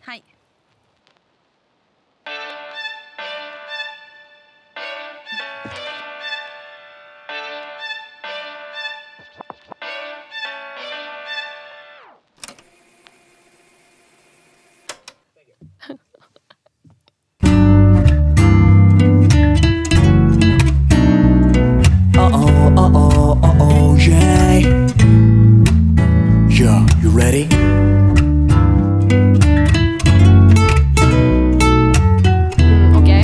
はい。 You ready? Okay.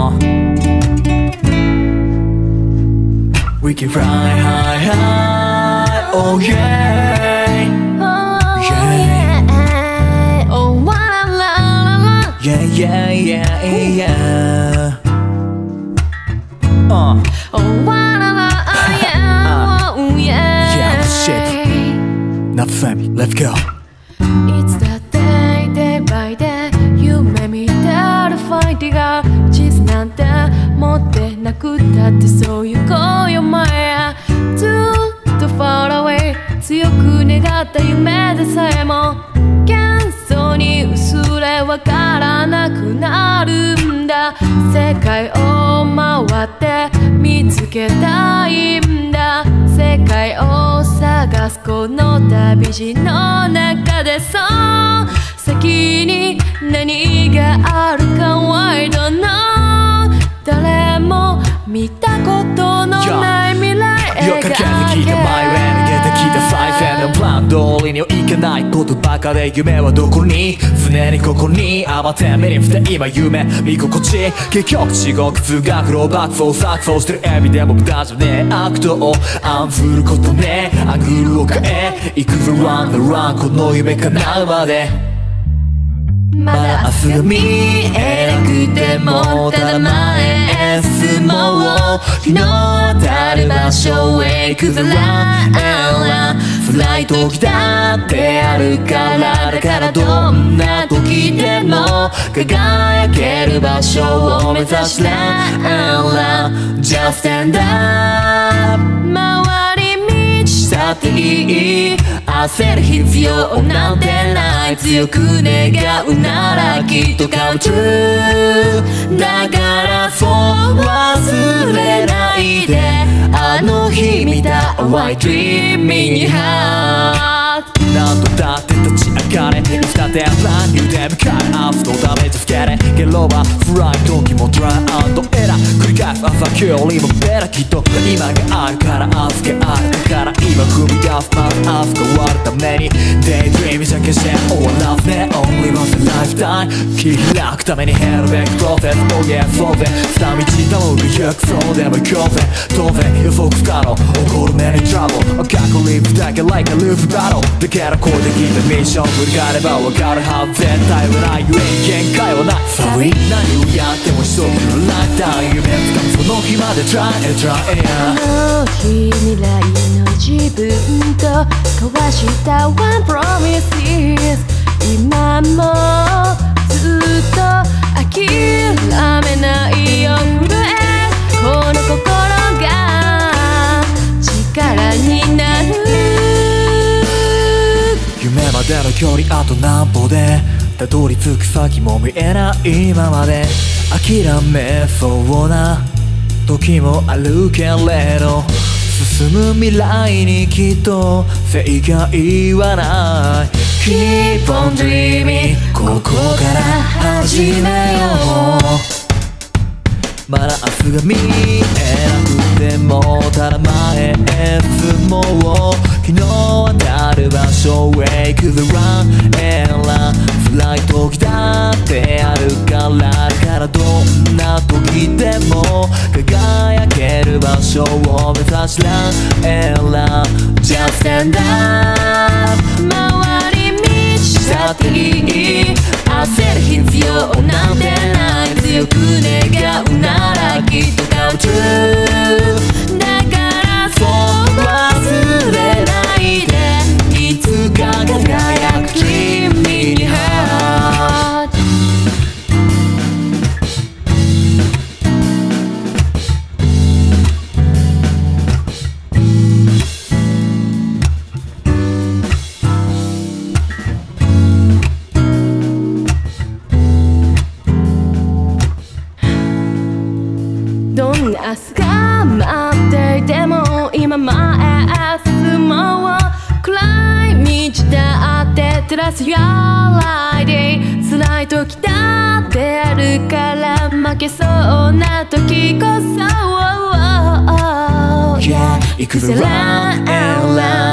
We can fly high, high, oh yeah. Oh yeah. Oh la la la la. Yeah, yeah, yeah, yeah. Oh la la la, yeah, oh yeah. Yeah, shit. natoumi, let's go. It's that day, day by day. You made me terrified. 地図なんて持ってなくたってそういう子よ前ずっと far away 強く願った夢でさえも幻想に薄れわからなくなるんだ世界を回って見つけたいんだ世界を探すこの旅路の中でそう先に何があるか I don't know 誰も見たことのない未来よかけて聞いた前上逃げてきた最善のプラン通りにはいかないことばかで夢はどこに常にここに慌て目に伏って今夢見心地結局地獄通学路爆走錯綜してるエビでも無駄じゃねえ悪党を案ずることねアングルを変え行くぞランドランこの夢叶うまでまだ明日が見えなくてもただ前へ進もう日の当たる場所へ行くぜランランフライト機だってあるからだからどんな時でも輝ける場所を目指しランラン Just stand up 回り道したっていい焦る必要なんてない強く願うならきっと come true だからそう忘れないであの日見た淡い dreaming heart 何度だって立ち上がれいつだってランニューで向かうアフのダメージつけれゲロはフライ時もトライアンドエラー繰り返す朝今日よりもベラきっと今があるから預けあるだから今踏み出すまず明日変わるために Daydream じゃ消して Oh I love ね Only once in a lifetime 切り開くために減るべきプロセス Oh yeah そうぜ下道頼む行くそうでも行こうぜ当然予測不可能起こる目に Trouble 赤くリップだけ Like a loop battle だからこうできたミッション振り返れば分かるはず絶対はないゆえに限界はない Sorry 何をやっても一生懸命ライフタイム夢つかむその日まで Try and try and あの日未来の自分と交わした One promise is 今もずっと諦めないよ震えこの心が力になる夢までの距離あと何歩でたどり着く先も見えないままで諦めそうな時もあるけれど進む未来にきっと正解はない Keep on dreaming ここから始めようまだ明日が見えなくてもただ前へ進もう日の当たる場所へ行くぜ Run and run フライト機だってあるからだからどんな時でも輝ける場所を目指し Run and run Just stand up 回り道したっていい焦る必要なんてない強く願うならきっと come true だからそう忘れないでいつか輝く dreaming heart 「 んな明日が待っていても今前へ進もう暗い道だって照らす Your light 辛い時だってあるから負けそうな時こそ Yeah, it could be round and round